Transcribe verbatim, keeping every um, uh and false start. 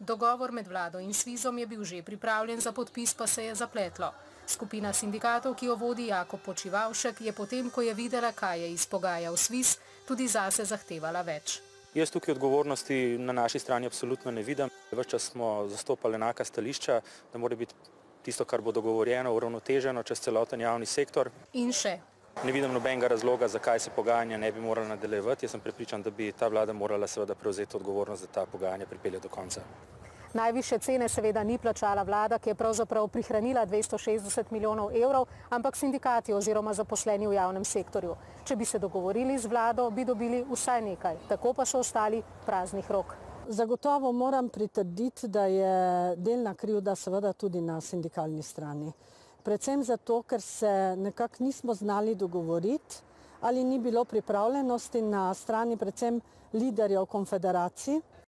Dogovor med vlado in Svizom je bil že pripravljen, za podpis pa se je zapletlo. Skupina sindikatov, ki jo vodi Jakob Počivavšek, je potem, ko je videla, kaj je izpogajal Sviz, tudi zase zahtevala več. Jaz tukaj odgovornosti na naši strani absolutno ne vidim. Ves čas smo zastopali enaka stališča, da mora biti tisto, kar bo dogovorjeno, uravnoteženo čez celoten javni sektor. In še. Ne vidim nobenega razloga, zakaj se pogajanja ne bi morala nadaljevati. Jaz sem prepričan, da bi ta vlada morala seveda prevzeti odgovornost, da ta pogajanja pripelje do konca. Najvišje cene seveda ni plačala vlada, ki je pravzaprav prihranila dvesto šestdeset milijonov evrov, ampak sindikati oziroma zaposleni v javnem sektorju. Če bi se dogovorili z vlado, bi dobili vsaj nekaj, tako pa so ostali praznih rok. Zagotovo moram pritrditi, da je delna krivda seveda tudi na sindikalni strani. Predvsem zato, ker se nekako nismo znali dogovoriti ali ni bilo pripravljenosti na strani predvsem liderjev konfederacij.